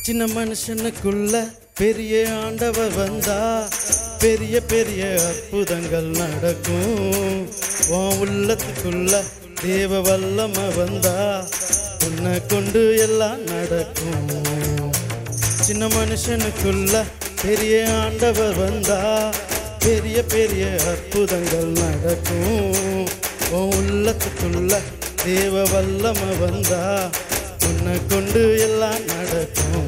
சின்ன மனுஷனுக்குள்ள பெரிய ஆண்டவர் வந்தா பெரிய பெரிய அற்புதங்கள் நடக்கும். உன் உள்ளத்துக்குள்ள தேவ வல்லமை வந்தா உன்னை கொண்டு எல்லாம் நடக்கும். சின்ன மனுஷனுக்குள்ள பெரிய ஆண்டவர் வந்தா பெரிய பெரிய அற்புதங்கள் நடக்கும். உன் உள்ளத்துக்குள்ள தேவ வல்லமை வந்தா உன்னை கொண்டு எல்லாம் நடக்கும்.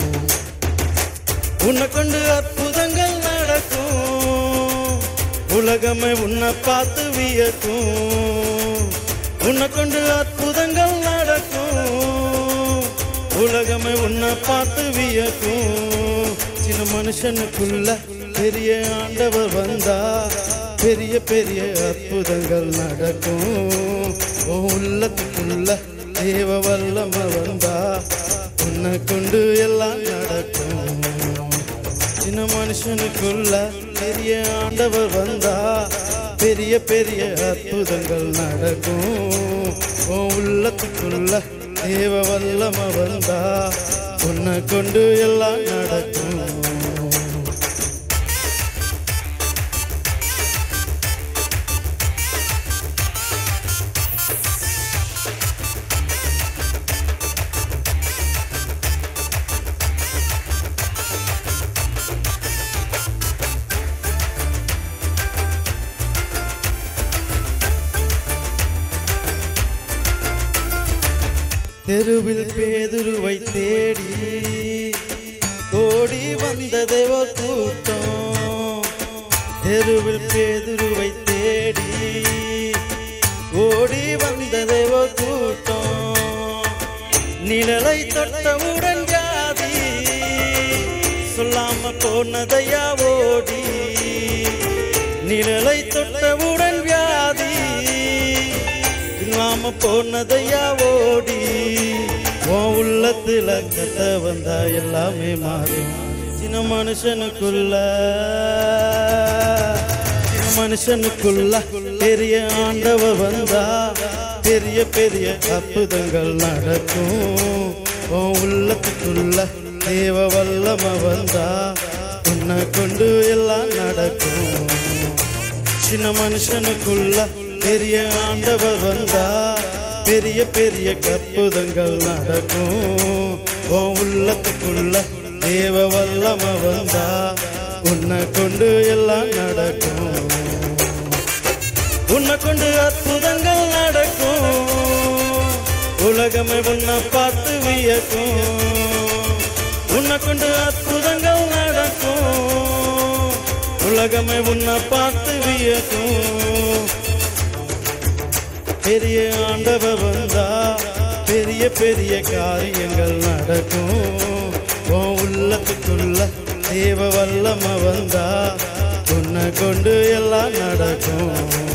உன்னை கொண்டு அற்புதங்கள் நடக்கும். உலகமே உன்னை பார்த்து வியக்கும். உன்னை கொண்டு அற்புதங்கள் நடக்கும். உலகமே உன்னை பார்த்து வியக்கும். சின்ன மனுஷனுக்குள்ள பெரிய ஆண்டவர் வந்தா பெரிய பெரிய அற்புதங்கள் நடக்கும். உள்ளத்துக்குள்ள தேவ வல்லமை வந்தா உன்னை கொண்டு எல்லாம் நடக்கும். சின்ன மனுஷனுக்குள்ள பெரிய ஆண்டவர் வந்தா பெரிய பெரிய அற்புதங்கள் நடக்கும். உள்ளத்துக்குள்ள தேவ வல்லமை வந்தா உன்னை கொண்டு எல்லாம் நடக்கும். தெருவில் பேதுருவை தேடி ஓடி வந்ததேவ கூட்டம். தெருவில் பேதுருவை தேடி ஓடி வந்ததேவ கூட்டம். நிழலை தொட்டவுடன் வியாதி சொல்லாம போனதையா ஓடி. நிழலை தொட்டவுடன் வியாதி இல்லாம போனதையா ஓடி. உன் உள்ளத்துல கத்த வந்தா எல்லாமே மாறும். சின்ன மனுஷனுக்குள்ள பெரிய ஆண்டவர் வந்தா பெரிய பெரிய அற்புதங்கள் நடக்கும். உன் உள்ளத்துக்குள்ள தேவ வல்லமை வந்தா உன்னை கொண்டு எல்லாம் நடக்கும். சின்ன மனுஷனுக்குள்ள பெரிய ஆண்டவர் வந்தா பெரிய பெரிய அற்புதங்கள் நடக்கும். உன் உள்ளத்துக்குள்ள தேவ வல்லமை வந்தா உன்னை கொண்டு எல்லாம் நடக்கும். உன்னை கொண்டு அற்புதங்கள் நடக்கும். உலகமே உன்னை பார்த்து வியக்கும். உன்னை கொண்டு அற்புதங்கள் நடக்கும். உலகமே உன்னை பார்த்து வியக்கும். பெரிய ஆண்டவர் வந்தா பெரிய பெரிய காரியங்கள் நடக்கும். உன் உள்ளத்துக்குள்ள தேவ வல்லமை வந்தா உன்னை கொண்டு எல்லாம் நடக்கும்.